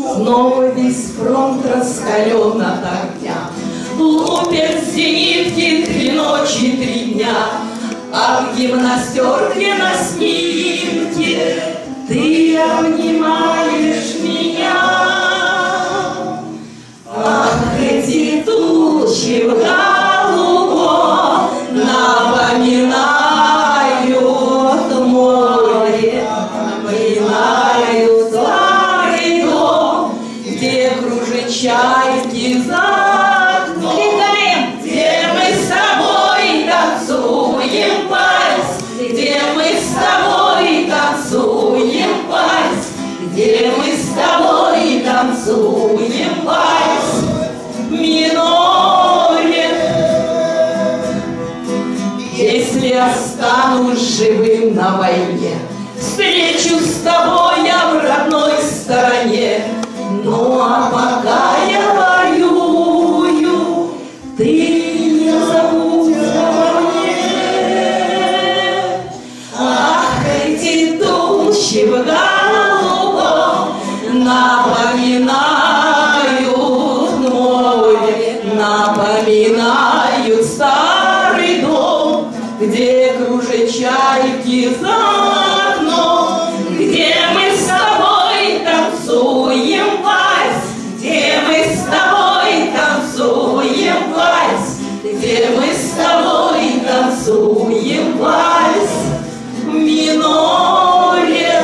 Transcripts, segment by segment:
Снова весь фронт раскален от огня. Лупят зенитки 3 ночи, 3 дня, а в гимнастерке на снимке ты обнимаешь меня. Ах, эти тучи в голубом напоминают море, напоминают старый дом, где кружат чайки за окном, где мы с тобой танцуем вальс, где мы с тобой танцуем вальс, где мы с тобой танцуем вальс в миноре. Если останусь живым на войне, встречу с тобой я в родной стороне. Ну а пока я воюю, ты не забудь обо мне. Ах, эти тучи в голубом напоминают море, напоминают старый дом, где кружат чайки за окном, где мы с тобой танцуем вальс, где мы с тобой танцуем вальс, где мы с тобой танцуем вальс в миноре.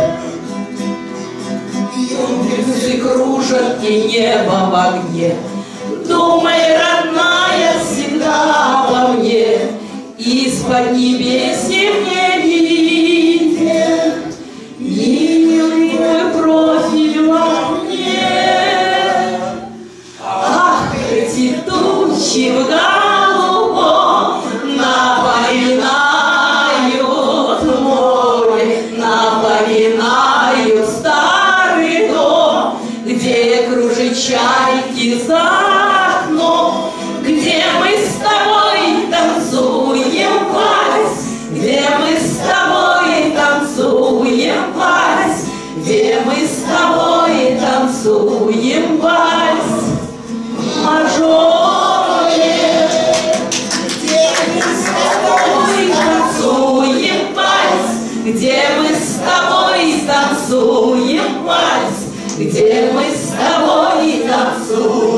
Юнкерсы кружат и небо в огне. Думай, родная, всегда обо мне. Из-под небес мне виден милый мой профиль во мне. Ах, эти тучи в голубом напоминают море, напоминают старый дом, где кружат чайки за окном, где мы с тобой танцуем вальс, где мы с тобой танцуем вальс, где мы с тобой танцуем вальс в мажоре. Где мы с тобой танцуем вальс, где мы с тобой танцуем вальс, где мы с тобой танцуем.